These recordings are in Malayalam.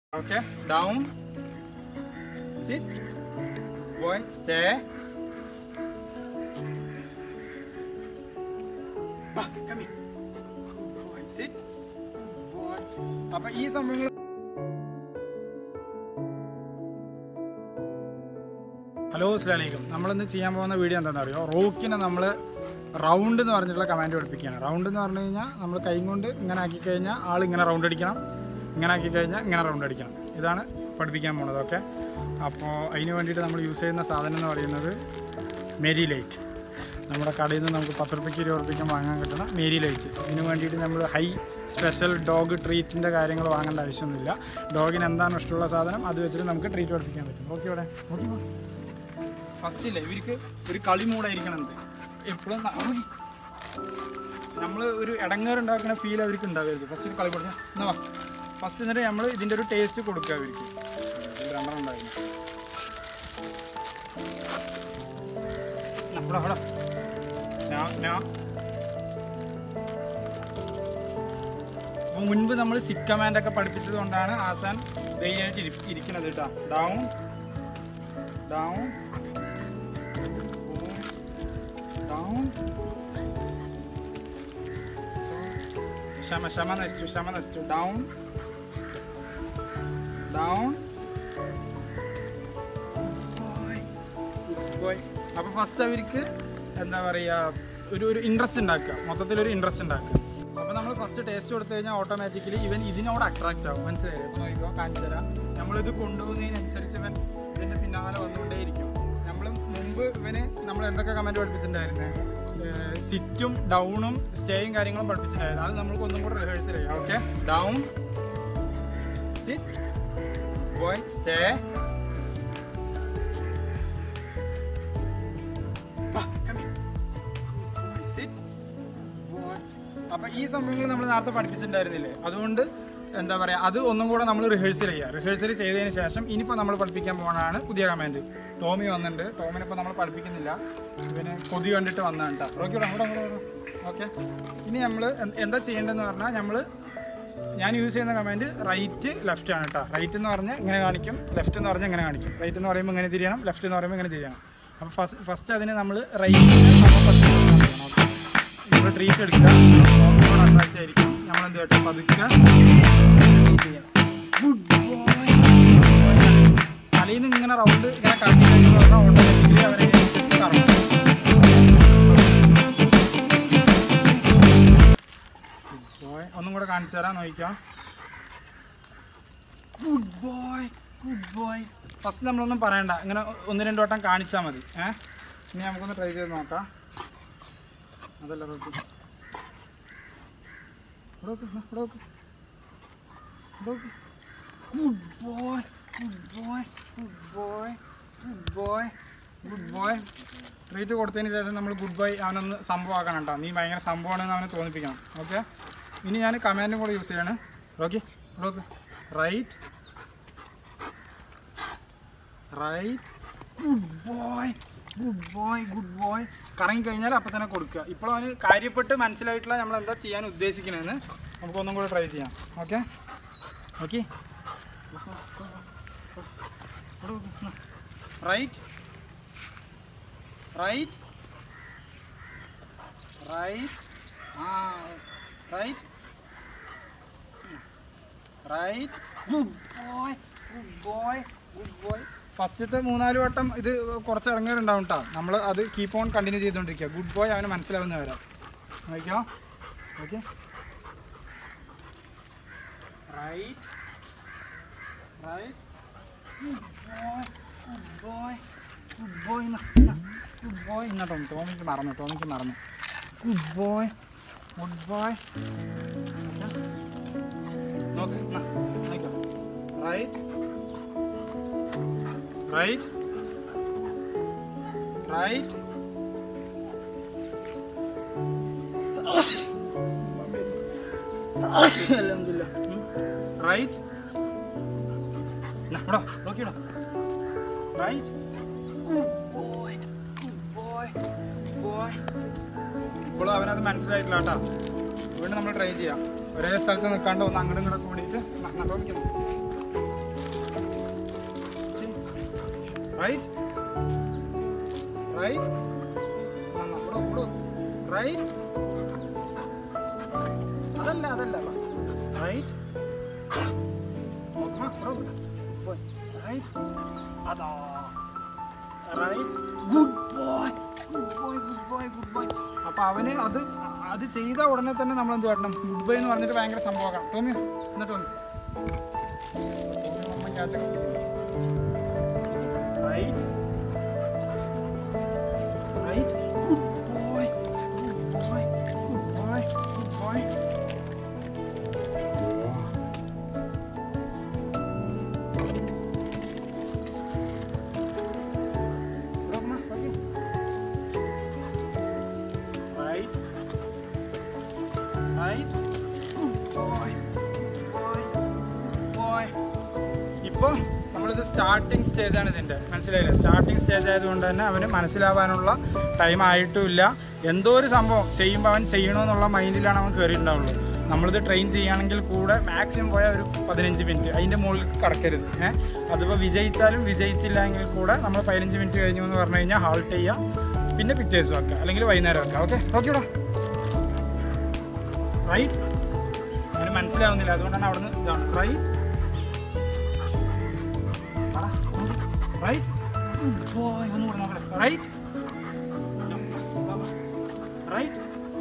Okay, down, sit, boy, stay. Come here. Boy, sit, boy. അപ്പോൾ ഈ സംഭവങ്ങൾ ഹലോ അസ്സലാമു അലൈക്കും. നമ്മളിന്ന് ചെയ്യാൻ പോകുന്ന വീഡിയോ എന്താണെന്ന് അറിയോ? റോക്കിനെ നമ്മൾ റൗണ്ട് എന്ന് പറഞ്ഞിട്ടുള്ള കമാൻഡ് പഠിപ്പിക്കുകയാണ്. റൗണ്ട് എന്ന് പറഞ്ഞു കഴിഞ്ഞാൽ നമ്മൾ കൈ കൊണ്ട് ഇങ്ങനെ ആക്കി കഴിഞ്ഞാൽ ആൾ ഇങ്ങനെ റൗണ്ട് അടിക്കണം, ഇങ്ങനെ ആക്കി കഴിഞ്ഞാൽ ഇങ്ങനെ റൗണ്ട് അടിക്കണം. ഇതാണ് പഠിപ്പിക്കാൻ പോകുന്നത്. ഓക്കെ, അപ്പോൾ അതിന് വേണ്ടിയിട്ട് നമ്മൾ യൂസ് ചെയ്യുന്ന സാധനം എന്ന് പറയുന്നത് മേരി ലൈറ്റ്. നമ്മുടെ കടയിൽ നിന്ന് നമുക്ക് 10 രൂപയ്ക്ക് 20 രൂപയ്ക്ക് വാങ്ങാൻ കിട്ടുന്ന മേരി ലൈറ്റ്. ഇതിന് വേണ്ടിയിട്ട് നമ്മൾ ഹൈ സ്പെഷ്യൽ ഡോഗ് ട്രീറ്റിൻ്റെ കാര്യങ്ങൾ വാങ്ങേണ്ട ആവശ്യമൊന്നുമില്ല. ഡോഗിന് എന്താണ് ഇഷ്ടമുള്ള സാധനം അത് വെച്ചിട്ട് നമുക്ക് ട്രീറ്റ് പഠിപ്പിക്കാൻ പറ്റും. ഓക്കെ, ഇവിടെ ഫസ്റ്റ് ഇല്ലേ ഇവർക്ക് ഒരു കളി മൂടായിരിക്കണം. എന്ത് എപ്പോഴും നമ്മൾ ഒരു ഇടങ്ങേറുണ്ടാക്കുന്ന ഫീൽ അവർക്ക് ഉണ്ടാവരുത്. ഫസ്റ്റ് ഒരു കളി കൊടുക്കുക എന്നാ ഫസ്റ്റ്. എന്നിട്ട് നമ്മൾ ഇതിൻ്റെ ഒരു ടേസ്റ്റ് കൊടുക്കുക അവർക്ക്. രണ്ടെണ്ണം ഉണ്ടായിരുന്നു അപ്പോൾ മുൻപ് നമ്മൾ സിറ്റ് കമാൻഡൊക്കെ പഠിപ്പിച്ചത് കൊണ്ടാണ് ആസാൻ ധൈര്യമായിട്ട് ഇരിക്കുന്നത് കേട്ടോ. Down down down, shama nestu, down, boy. അപ്പോൾ ഫസ്റ്റ് അവർക്ക് എന്താ പറയുക ഒരു ഇൻട്രസ്റ്റ് ഉണ്ടാക്കുക, മൊത്തത്തിലൊരു ഇൻട്രസ്റ്റ് ഉണ്ടാക്കുക. അപ്പോൾ നമ്മൾ ഫസ്റ്റ് ടേസ്റ്റ് കൊടുത്തു കഴിഞ്ഞാൽ ഓട്ടോമാറ്റിക്കലി ഇവൻ ഇതിനോട് അട്രാക്റ്റ് ആവും. മനസ്സിലായി? അപ്പോൾ നോക്കിക്കോ, കാണിച്ചു തരാം. നമ്മളിത് കൊണ്ടുപോകുന്നതിനനുസരിച്ച് ഇവൻ ഇതിൻ്റെ പിന്നാലെ വന്നുകൊണ്ടേയിരിക്കും. നമ്മൾ മുമ്പ് ഇവന് നമ്മൾ എന്തൊക്കെ കമൻറ്റ് പഠിപ്പിച്ചിട്ടുണ്ടായിരുന്നു? സിറ്റും ഡൗണും സ്റ്റേയും കാര്യങ്ങളും പഠിപ്പിച്ചിട്ടുണ്ടായിരുന്നു. അത് നമുക്ക് ഒന്നും കൂടെ റിഹേഴ്സൽ ചെയ്യാം. Okay, down, sit, boy, stay, sit, boy. അപ്പോൾ ഈ സംഭവങ്ങൾ നമ്മൾ നേരത്തെ പഠിപ്പിച്ചിട്ടുണ്ടായിരുന്നില്ലേ? അതുകൊണ്ട് എന്താ പറയുക, അത് ഒന്നും കൂടെ നമ്മൾ റിഹേഴ്സൽ ചെയ്യുക. റിഹേഴ്സൽ ചെയ്തതിന് ശേഷം ഇനിയിപ്പോൾ നമ്മൾ പഠിപ്പിക്കാൻ പോകുന്നതാണ് പുതിയ കമാൻഡ്. ടോമി വന്നിട്ടുണ്ട്. ടോമിനിപ്പോൾ നമ്മൾ പഠിപ്പിക്കുന്നില്ല, പിന്നെ കൊതി കണ്ടിട്ട് വന്നതാണ് കേട്ടോ. ഓക്കെ, ഇനി നമ്മൾ എന്താ ചെയ്യേണ്ടതെന്ന് പറഞ്ഞാൽ ഞാൻ യൂസ് ചെയ്യുന്ന കമാൻഡ് റൈറ്റ് ലെഫ്റ്റ് ആണ് കേട്ടോ. റൈറ്റ് എന്ന് പറഞ്ഞാൽ ഇങ്ങനെ കാണിക്കും, ലെഫ്റ്റ് എന്ന് പറഞ്ഞാൽ ഇങ്ങനെ കാണിക്കും. റൈറ്റ് എന്ന് പറയുമ്പോൾ ഇങ്ങനെ തിരിയണം, ലെഫ്റ്റ് എന്ന് പറയുമ്പോൾ ഇങ്ങനെ തിരിയണം. അപ്പോൾ ഫസ്റ്റ് അതിന് നമ്മൾ റൈറ്റ് നമ്മൾ ട്രീറ്റ് എടുക്കുക. അട്രാക്റ്റ് ആയിരിക്കും. നമ്മളെന്ത് കേട്ടോ പതുക്കെ ചെയ്യണം. Good boy. തലയിൽ നിന്ന് ഇങ്ങനെ റൗണ്ട് ഇങ്ങനെ കറക്കി കഴിഞ്ഞാൽ ഓട്ടോമാറ്റിക്കലി അവരെ കറങ്ങും. ഒന്നും കൂടെ കാണിച്ചു തരാം, നോക്കാം. Good boy, good boy. First നമ്മളൊന്നും പറയണ്ട, ഇങ്ങനെ 1-2 വട്ടം കാണിച്ചാൽ മതി. ഇനി നമുക്കൊന്ന് ട്രൈ ചെയ്ത് നോക്കാം. അതല്ല Rocky, good boy, good boy, good boy, good boy, good boy. Treat കൊടുത്തതിന് ശേഷം നമ്മൾ ഗുഡ് ബോയ് അവനൊന്ന് സംഭവമാക്കണം കേട്ടോ. നീ ഭയങ്കര സംഭവമാണെന്ന് അവനെ തോന്നിപ്പിക്കണം. ഓക്കെ, ഇനി ഞാൻ കമാൻഡും കൂടെ യൂസ് ചെയ്യാണ്. Rocky, right, right, good boy, good boy, good boy. കറങ്ങിക്കഴിഞ്ഞാൽ അപ്പം തന്നെ കൊടുക്കുക. ഇപ്പോൾ അവന് കാര്യപ്പെട്ട് മനസ്സിലായിട്ടില്ല നമ്മൾ എന്താ ചെയ്യാൻ ഉദ്ദേശിക്കണമെന്ന്. നമുക്കൊന്നും കൂടെ ട്രൈ ചെയ്യാം. Okay, okay, right, right, right, right, right, good boy, good boy, good boy. ഫസ്റ്റത്തെ 3-4 വട്ടം ഇത് കുറച്ച് ഇറങ്ങാറുണ്ടാവും കേട്ടോ. നമ്മൾ അത് കീപ്പ് ഓൺ കണ്ടിന്യൂ ചെയ്തുകൊണ്ടിരിക്കുക. ഗുഡ് ബോയ് അവന് മനസ്സിലാവുന്ന വരാം. നോക്കിയോ? Okay, right, right, good boy, good boy, good boy, good boy. എന്നാ ടോമിക്ക് മറന്നു. Good boy, good boy. നോക്ക്, നോക്കിയോ? റൈറ്റ്, റൈറ്റ്, റൈറ്റ്, അൽഹംദുലില്ലാ, റൈറ്റ്, നോക്കിയോ? Right, good boy, good boy, good boy. ഇപ്പോഴും അവനത് മനസ്സിലായിട്ടില്ല കേട്ടോ. വീണ്ടും നമ്മൾ ട്രൈ ചെയ്യാം. ഒരേ സ്ഥലത്ത് നിൽക്കാണ്ട് ഒന്ന് അങ്ങോട്ടും ഇങ്ങോട്ടും കൂടിയിട്ട് നോക്കിക്കണം. റൈറ്റ് റൈറ്റ് റൈറ്റ് അതല്ല റൈറ്റ് റൈറ്റ് അതാ റൈറ്റ് ഗുഡ് ബോയ്. അപ്പോൾ അവന് അത് ചെയ്ത ഉടനെ തന്നെ നമ്മൾ എന്ത് കാട്ടണം? ഗുഡ് ബൈ എന്ന് പറഞ്ഞിട്ട് ഭയങ്കര സംഭവമാണ്. ടോമിയോ എന്നിട്ട് വന്നു റൈറ്റ് റൈറ്റ് ഗുഡ് ബോയ്. ഇപ്പോൾ നമ്മളിത് സ്റ്റാർട്ടിങ് സ്റ്റേജാണ് ഇതിൻ്റെ, മനസ്സിലായില്ലേ? സ്റ്റാർട്ടിങ് സ്റ്റേജ് ആയതുകൊണ്ട് തന്നെ അവന് മനസ്സിലാവാനുള്ള ടൈം ആയിട്ടുമില്ല. എന്തോ ഒരു സംഭവം ചെയ്യുമ്പോൾ അവൻ ചെയ്യണമെന്നുള്ള മൈൻഡിലാണ് അവൻ കയറിയിട്ടുണ്ടാവുള്ളൂ. നമ്മളിത് ട്രെയിൻ ചെയ്യുകയാണെങ്കിൽ കൂടെ മാക്സിമം പോയാൽ ഒരു 15 മിനിറ്റ്, അതിൻ്റെ മുകളിൽ കടക്കരുത്. അതിപ്പോൾ വിജയിച്ചാലും വിജയിച്ചില്ല എങ്കിൽ കൂടെ നമ്മൾ 15 മിനിറ്റ് കഴിഞ്ഞു എന്ന് പറഞ്ഞു കഴിഞ്ഞാൽ ഹാൾട്ട് ചെയ്യുക, പിന്നെ പിറ്റേ ദിവസം വെക്കുക, അല്ലെങ്കിൽ വൈകുന്നേരം വെക്കുക. Okay right. അവന് മനസ്സിലാവുന്നില്ല, അതുകൊണ്ടാണ് അവിടെ നിന്ന് ഇതാണ് റൈറ്റ് റൈറ്റ് ഗുഡ് ബോയ്. ഒന്നുകൂടെ നോക്കട്ടെ. Right right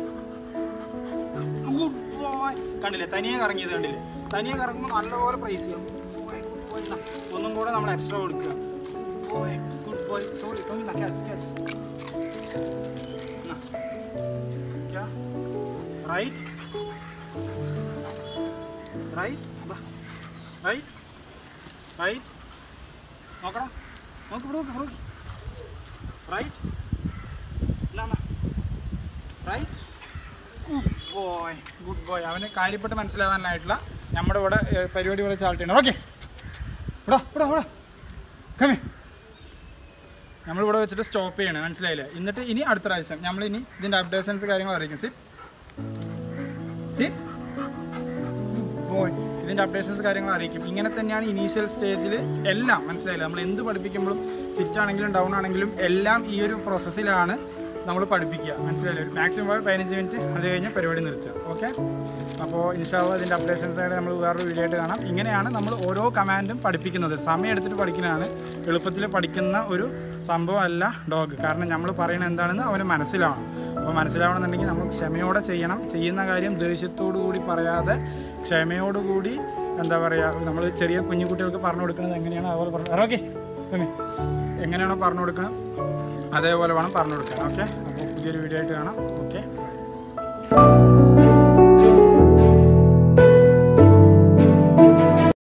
good boy. കണ്ടില്ലേ, തനിയെ കറങ്ങിയത് കണ്ടില്ലേ? തനിയെ കറങ്ങുമ്പോൾ നല്ലപോലെ പ്രൈസ് ചെയ്യും. ഒന്നും കൂടെ നമ്മൾ എക്സ്ട്രാ കൊടുക്കുക. Good boy. Sorry right right right right. നോക്കണം, നോക്ക് റൈറ്റ് റൈറ്റ് ഗുഡ് ബോയ്. അവന് കാര്യപ്പെട്ട് മനസ്സിലാവാനായിട്ടുള്ള നമ്മുടെ ഇവിടെ പരിപാടി പോലെ ചാൾട്ടിയാണ്. ഓക്കെ ഇവിടെ കമ്മി നമ്മളിവിടെ വെച്ചിട്ട് സ്റ്റോപ്പ് ചെയ്യണം, മനസ്സിലായില്ലേ? എന്നിട്ട് ഇനി അടുത്ത പ്രാവശ്യം നമ്മളിനി ഇതിൻ്റെ അപ്ഡേഷൻസ് കാര്യങ്ങൾ അറിയിക്കും. Sit boy. ഇതിൻ്റെ അപ്ഡേഷൻസ് കാര്യങ്ങൾ അറിയിക്കും. ഇങ്ങനെ തന്നെയാണ് ഇനീഷ്യൽ സ്റ്റേജിൽ എല്ലാം, മനസ്സിലായില്ല? നമ്മൾ എന്ത് പഠിപ്പിക്കുമ്പോഴും സിറ്റ് ആണെങ്കിലും ഡൗൺ ആണെങ്കിലും എല്ലാം ഈ ഒരു പ്രോസസ്സിലാണ് നമ്മൾ പഠിപ്പിക്കുക, മനസ്സിലായില്ലേ? മാക്സിമം 15 മിനിറ്റ്, അത് കഴിഞ്ഞ് പരിപാടി നിർത്തുക. ഓക്കെ, അപ്പോൾ ഇൻഷാല്ലാ ഇതിൻ്റെ അപ്ഡേഷൻസായിട്ട് നമ്മൾ വേറൊരു വീഡിയോ ആയിട്ട് കാണാം. ഇങ്ങനെയാണ് നമ്മൾ ഓരോ കമാൻഡും പഠിപ്പിക്കുന്നത്. സമയം എടുത്തിട്ട് പഠിക്കുന്നതാണ്, എളുപ്പത്തിൽ പഠിക്കുന്ന ഒരു സംഭവമല്ല ഡോഗ്. കാരണം നമ്മൾ പറയുന്നത് എന്താണെന്ന് അവന് മനസ്സിലാവണം. അപ്പോൾ മനസ്സിലാവണമെന്നുണ്ടെങ്കിൽ നമ്മൾ ക്ഷമയോടെ ചെയ്യണം. ചെയ്യുന്ന കാര്യം ദേഷ്യത്തോടു കൂടി പറയാതെ ക്ഷമയോടുകൂടി, എന്താ പറയുക, നമ്മൾ ചെറിയ കുഞ്ഞു കുട്ടികൾക്ക് പറഞ്ഞു കൊടുക്കുന്നത് എങ്ങനെയാണോ അതുപോലെ പറഞ്ഞു. ഓക്കെ, എങ്ങനെയാണോ പറഞ്ഞു കൊടുക്കണം അതേപോലെ വേണം പറഞ്ഞു കൊടുക്കാൻ. ഓക്കെ, അപ്പോൾ പുതിയൊരു വീഡിയോ ആയിട്ട് കാണാം. ഓക്കെ.